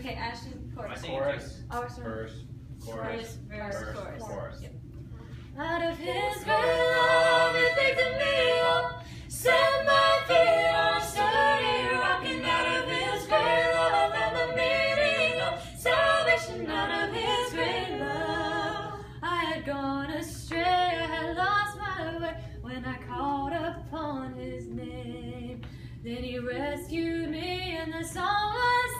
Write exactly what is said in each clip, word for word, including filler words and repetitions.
Okay, Ashton, chorus. Chorus. Oh, sorry. Verse. Chorus. Verse. Verse. Chorus. Chorus. Yep. Out of His great love, it picked me up, set my feet on sturdy rock, and out of His great love, and the meaning of salvation. Out of His great love, I had gone astray, I had lost my way. When I called upon His name, then He rescued me, and the song I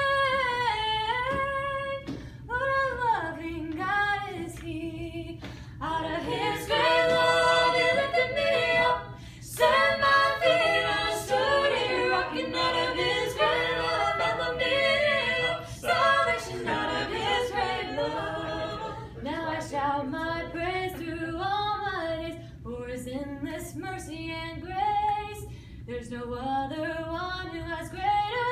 sing. What a loving God is He. Out of His great love, He lifted me up, set my feet on a sturdy rock, and out of His great love, and the meaning of salvation. Out of His great love, now I shout my praise through all my days, for His endless mercy and grace. There's no other one who has greater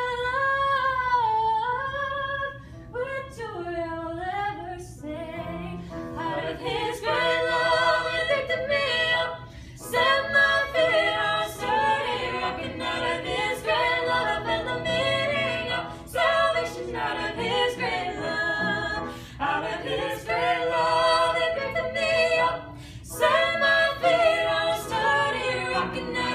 love. With joy I will ever sing. Out of His great love, He lifted me up, set my feet on a sturdy rock, and out of His great love, and the meaning of salvation. Out of His great love, out of His great love, He lifted me up, set my feet on a sturdy rock, and